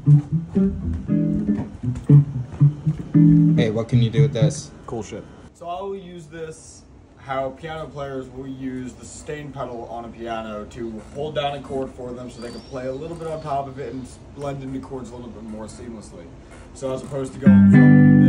Hey, what can you do with this? Cool shit. So I will use this how piano players will use the sustain pedal on a piano to hold down a chord for them so they can play a little bit on top of it and blend into chords a little bit more seamlessly. So as opposed to going from